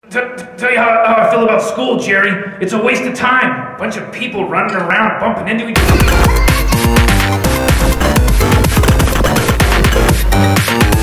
Tell you how I feel about school, Jerry. It's a waste of time. Bunch of people running around, bumping into each other.